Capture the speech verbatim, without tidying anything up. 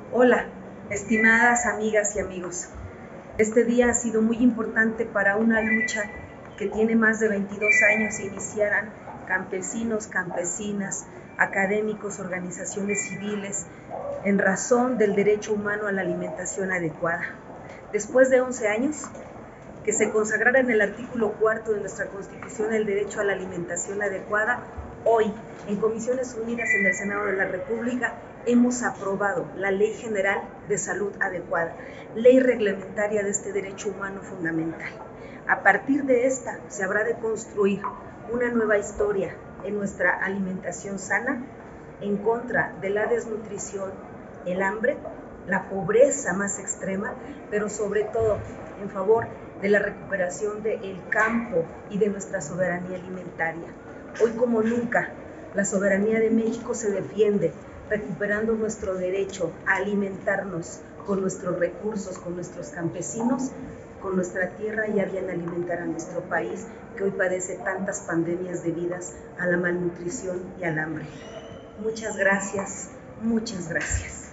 Hola, estimadas amigas y amigos. Este día ha sido muy importante para una lucha que tiene más de veintidós años. Iniciaran campesinos, campesinas, académicos, organizaciones civiles, en razón del derecho humano a la alimentación adecuada. Después de once años, que se consagrara en el artículo cuarto de nuestra Constitución el derecho a la alimentación adecuada, hoy, en Comisiones Unidas en el Senado de la República, hemos aprobado la Ley General de Salud Adecuada, ley reglamentaria de este derecho humano fundamental. A partir de esta, se habrá de construir una nueva historia en nuestra alimentación sana, en contra de la desnutrición, el hambre, la pobreza más extrema, pero sobre todo en favor de la recuperación del campo y de nuestra soberanía alimentaria. Hoy como nunca, la soberanía de México se defiende, recuperando nuestro derecho a alimentarnos con nuestros recursos, con nuestros campesinos, con nuestra tierra y a bien alimentar a nuestro país, que hoy padece tantas pandemias debidas a la malnutrición y al hambre. Muchas gracias, muchas gracias.